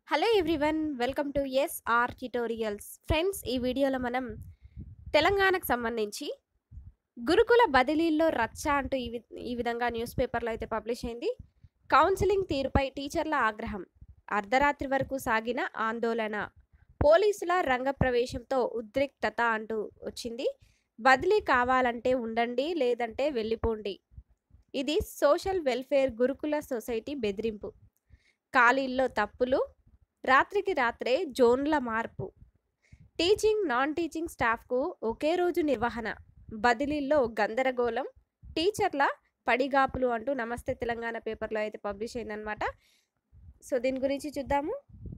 Hello everyone, welcome to SR tutorials. Friends, ఈ వీడియోలో మనం తెలంగాణకు సంబంధించి గురుకుల బదిలీల్లో రచ్చ అంటూ ఈ విధంగా న్యూస్ పేపర్లో అయితే పబ్లిష్ అయింది. కౌన్సిలింగ్ తీరుపై టీచర్ల ఆగ్రహం, అర్ధరాత్రి వరకు సాగిన ఆందోళన, పోలీసుల రంగప్రవేశంతో ఉద్రిక్తత అంటూ వచ్చింది. బదిలీ కావాలంటే ఉండండి, లేదంటే వెళ్ళిపోండి. ఇది సోషల్ వెల్ఫేర్ గురుకుల సొసైటీ బెదిరింపు. ఖాళీల్లో తప్పులు, రాత్రికి రాత్రే జోన్ల మార్పు, టీచింగ్ నాన్ టీచింగ్ స్టాఫ్కు ఒకే రోజు నిర్వహణ, బదిలీల్లో గందరగోళం, టీచర్ల పడిగాపులు అంటూ నమస్తే తెలంగాణ పేపర్లో అయితే పబ్లిష్ అయిందనమాట. సో దీని గురించి చూద్దాము.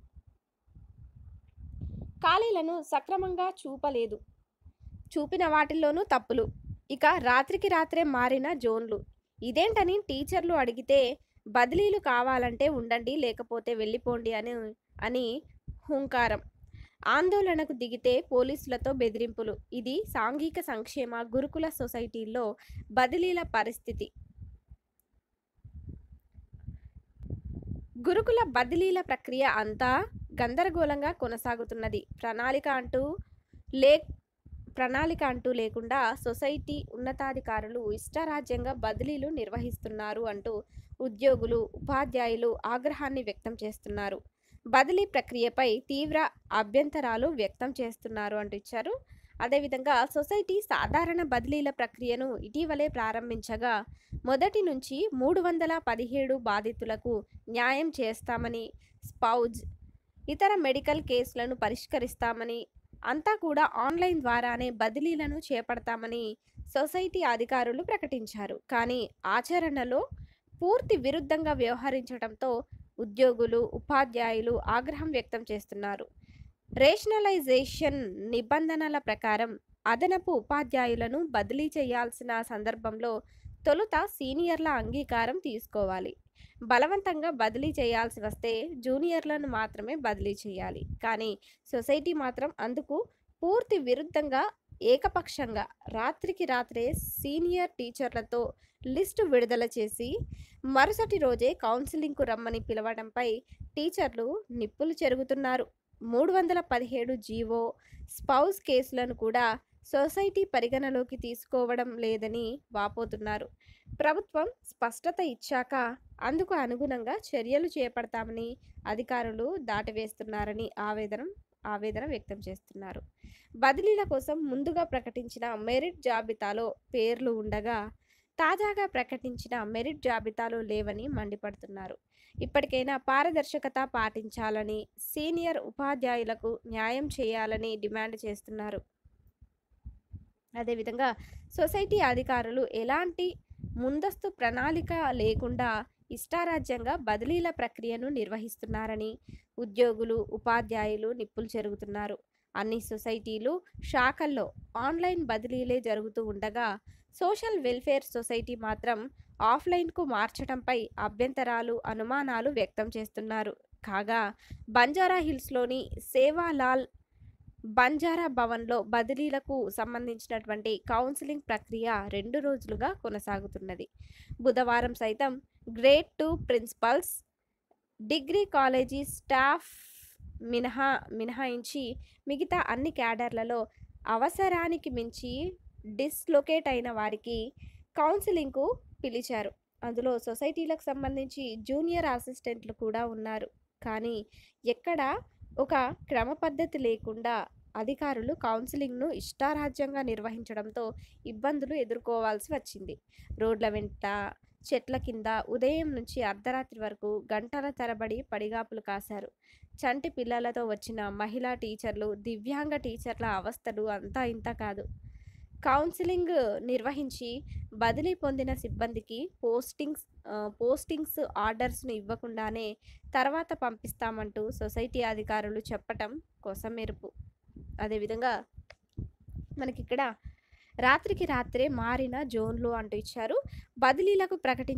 ఖాళీలను సక్రమంగా చూపలేదు, చూపిన వాటిల్లోనూ తప్పులు, ఇక రాత్రికి రాత్రే మారిన జోన్లు. ఇదేంటని టీచర్లు అడిగితే బదిలీలు కావాలంటే ఉండండి, లేకపోతే వెళ్ళిపోండి అని హుంకారం. ఆందోళనకు దిగితే పోలీసులతో బెదిరింపులు. ఇది సాంఘిక సంక్షేమ గురుకుల సొసైటీల్లో బదిలీల పరిస్థితి. గురుకుల బదిలీల ప్రక్రియ అంతా గందరగోళంగా కొనసాగుతున్నది. ప్రణాళిక అంటూ లేకుండా సొసైటీ ఉన్నతాధికారులు ఇష్టారాజ్యంగా బదిలీలు నిర్వహిస్తున్నారు అంటూ ఉద్యోగులు, ఉపాధ్యాయులు ఆగ్రహాన్ని వ్యక్తం చేస్తున్నారు. బదిలీ ప్రక్రియపై తీవ్ర అభ్యంతరాలు వ్యక్తం చేస్తున్నారు అంటూ ఇచ్చారు. అదేవిధంగా సొసైటీ సాధారణ బదిలీల ప్రక్రియను ఇటీవలే ప్రారంభించగా మొదటి నుంచి 317 బాధితులకు న్యాయం చేస్తామని, స్పౌజ్, ఇతర మెడికల్ కేసులను పరిష్కరిస్తామని, అంతా కూడా ఆన్లైన్ ద్వారానే బదిలీలను చేపడతామని సొసైటీ అధికారులు ప్రకటించారు. కానీ ఆచరణలో పూర్తి విరుద్ధంగా వ్యవహరించడంతో ఉద్యోగులు, ఉపాధ్యాయులు ఆగ్రహం వ్యక్తం చేస్తున్నారు. రేషనలైజేషన్ నిబంధనల ప్రకారం అదనపు ఉపాధ్యాయులను బదిలీ చేయాల్సిన సందర్భంలో తొలుత సీనియర్ల అంగీకారం తీసుకోవాలి. బలవంతంగా బదిలీ చేయాల్సి వస్తే జూనియర్లను మాత్రమే బదిలీ చేయాలి. కానీ సొసైటీ మాత్రం అందుకు పూర్తి విరుద్ధంగా ఏకపక్షంగా రాత్రికి రాత్రే సీనియర్ టీచర్లతో లిస్టు విడుదల చేసి మరుసటి రోజే కౌన్సిలింగ్కు రమ్మని పిలవడంపై టీచర్లు నిప్పులు చెరుగుతున్నారు. 317 జీవో, స్పౌస్ కేసులను కూడా సొసైటీ పరిగణలోకి తీసుకోవడం లేదని వాపోతున్నారు. ప్రభుత్వం స్పష్టత ఇచ్చాక అందుకు అనుగుణంగా చర్యలు చేపడతామని అధికారులు దాటవేస్తున్నారని ఆవేదన వ్యక్తం చేస్తున్నారు. బదిలీల కోసం ముందుగా ప్రకటించిన మెరిట్ జాబితాలో పేర్లు ఉండగా తాజాగా ప్రకటించిన మెరిట్ జాబితాలో లేవని మండిపడుతున్నారు. ఇప్పటికైనా పారదర్శకత పాటించాలని, సీనియర్ ఉపాధ్యాయులకు న్యాయం చేయాలని డిమాండ్ చేస్తున్నారు. అదేవిధంగా సొసైటీ అధికారులు ఎలాంటి ముందస్తు ప్రణాళిక లేకుండా ఇష్టారాజ్యంగా బదిలీల ప్రక్రియను నిర్వహిస్తున్నారని ఉద్యోగులు, ఉపాధ్యాయులు నిప్పులు చెరుగుతున్నారు. అన్ని సొసైటీలు, శాఖల్లో ఆన్లైన్ బదిలీలే జరుగుతూ ఉండగా సోషల్ వెల్ఫేర్ సొసైటీ మాత్రం ఆఫ్లైన్కు మార్చడంపై అభ్యంతరాలు, అనుమానాలు వ్యక్తం చేస్తున్నారు. కాగా బంజారా హిల్స్లోని సేవాలాల్ బంజారా భవన్లో బదిలీలకు సంబంధించినటువంటి కౌన్సిలింగ్ ప్రక్రియ 2 రోజులుగా కొనసాగుతున్నది. బుధవారం సైతం grade 2 principals, degree college staff మినహాయించి మిగతా అన్ని క్యాడర్లలో అవసరానికి మించి డిస్లొకేట్ అయిన వారికి కౌన్సిలింగ్కు పిలిచారు. అందులో సొసైటీలకు సంబంధించి జూనియర్ అసిస్టెంట్లు కూడా ఉన్నారు. కానీ ఎక్కడా ఒక క్రమ పద్ధతి లేకుండా అధికారులు కౌన్సిలింగ్ను ఇష్టారాజ్యంగా నిర్వహించడంతో ఇబ్బందులు ఎదుర్కోవాల్సి వచ్చింది. రోడ్ల వెంట, చెట్ల కింద ఉదయం నుంచి అర్ధరాత్రి వరకు గంటల తరబడి పడిగాపులు కాశారు. చంటి పిల్లలతో వచ్చిన మహిళా టీచర్లు, దివ్యాంగ టీచర్ల అవస్థలు అంతా ఇంత కాదు. కౌన్సిలింగ్ నిర్వహించి బదిలీ పొందిన సిబ్బందికి పోస్టింగ్స్ ఆర్డర్స్ను ఇవ్వకుండానే తర్వాత పంపిస్తామంటూ సొసైటీ అధికారులు చెప్పటం కొసమెరుపు. అదేవిధంగా మనకిక్కడ రాత్రికి రాత్రే మారిన జోన్లు అంటూ ఇచ్చారు. బదిలీలకు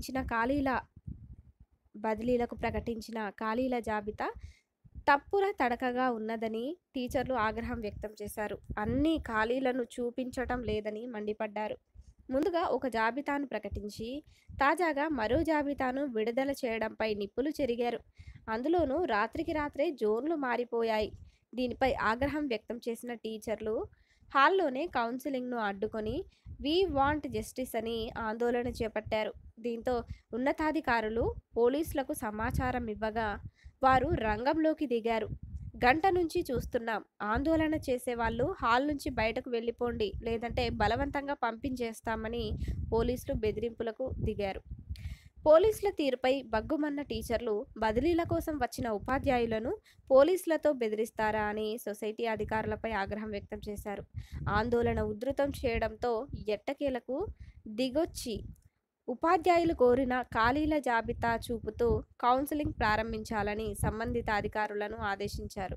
ప్రకటించిన ఖాళీల జాబితా తప్పుల తడకగా ఉన్నదని టీచర్లు ఆగ్రహం వ్యక్తం చేశారు. అన్ని ఖాళీలను చూపించటం లేదని మండిపడ్డారు. ముందుగా ఒక జాబితాను ప్రకటించి తాజాగా మరో జాబితాను విడుదల చేయడంపై నిప్పులు చెరిగారు. అందులోనూ రాత్రికి రాత్రే జోన్లు మారిపోయాయి. దీనిపై ఆగ్రహం వ్యక్తం చేసిన టీచర్లు హాల్లోనే కౌన్సిలింగ్ను అడ్డుకొని వీ వాంట్ జస్టిస్ అని ఆందోళన చేపట్టారు. దీంతో ఉన్నతాధికారులు పోలీసులకు సమాచారం ఇవ్వగా వారు రంగంలోకి దిగారు. గంట నుంచి చూస్తున్నాం, ఆందోళన చేసేవాళ్ళు హాల్ నుంచి బయటకు వెళ్ళిపోండి, లేదంటే బలవంతంగా పంపించేస్తామని పోలీసులు బెదిరింపులకు దిగారు. పోలీసుల తీరుపై బగ్గుమన్న టీచర్లు బదిలీల కోసం వచ్చిన ఉపాధ్యాయులను పోలీసులతో బెదిరిస్తారా అని సొసైటీ అధికారులపై ఆగ్రహం వ్యక్తం చేశారు. ఆందోళన ఉధృతం చేయడంతో ఎట్టకేలకు దిగొచ్చి ఉపాధ్యాయులు కోరిన ఖాళీల జాబితా చూపుతూ కౌన్సిలింగ్ ప్రారంభించాలని సంబంధిత అధికారులను ఆదేశించారు.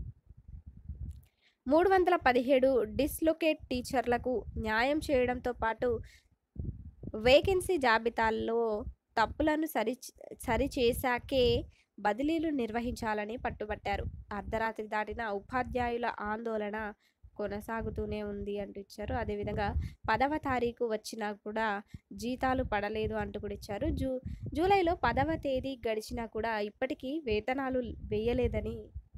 317 డిస్లొకేట్ టీచర్లకు న్యాయం చేయడంతో పాటు వేకెన్సీ జాబితాల్లో తప్పులను సరిచేశాకే బదిలీలు నిర్వహించాలని పట్టుబట్టారు. అర్ధరాత్రి దాటిన ఉపాధ్యాయుల ఆందోళన కొనసాగుతూనే ఉంది అంటూ ఇచ్చారు. అదేవిధంగా 10వ తారీఖు వచ్చినా కూడా జీతాలు పడలేదు అంటూ కూడా ఇచ్చారు. జూలైలో 10వ తేదీ గడిచినా కూడా ఇప్పటికీ వేతనాలు వేయలేదని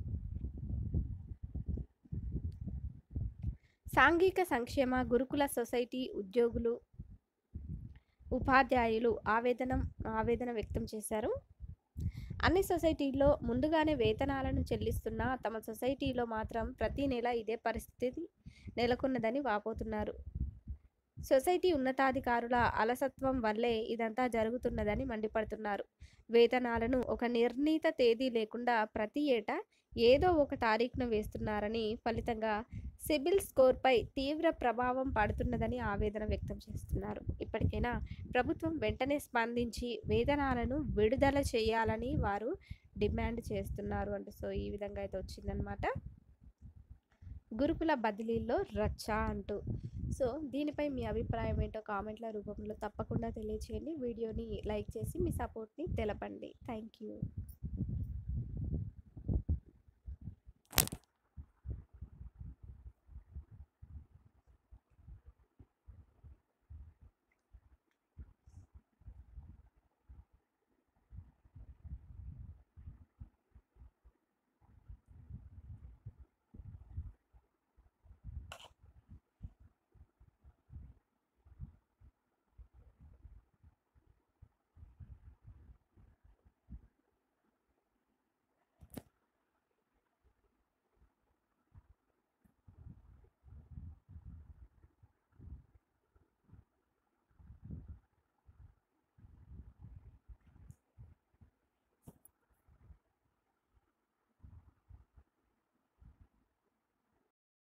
సాంఘిక సంక్షేమ గురుకుల సొసైటీ ఉద్యోగులు, ఉపాధ్యాయులు ఆవేదన వ్యక్తం చేశారు. అన్ని సొసైటీల్లో ముందుగానే వేతనాలను చెల్లిస్తున్నా తమ సొసైటీలో మాత్రం ప్రతి నెల ఇదే పరిస్థితి నెలకొన్నదని వాపోతున్నారు. సొసైటీ ఉన్నతాధికారుల అలసత్వం వల్లే ఇదంతా జరుగుతున్నదని మండిపడుతున్నారు. వేతనాలను ఒక నిర్ణీత తేదీ లేకుండా ప్రతి ఏటా ఏదో ఒక తారీఖున వేస్తున్నారని, ఫలితంగా సిబిల్ స్కోర్పై తీవ్ర ప్రభావం పడుతున్నదని ఆవేదన వ్యక్తం చేస్తున్నారు. ఇప్పటికైనా ప్రభుత్వం వెంటనే స్పందించి వేతనాలను విడుదల చేయాలని వారు డిమాండ్ చేస్తున్నారు అంటూ. సో ఈ విధంగా అయితే వచ్చిందనమాట గురుకుల బదిలీల్లో రచ్చ అంటూ. సో దీనిపై మీ అభిప్రాయం ఏంటో కామెంట్ల రూపంలో తప్పకుండా తెలియచేయండి. వీడియోని లైక్ చేసి మీ సపోర్ట్ని తెలపండి. Thank you.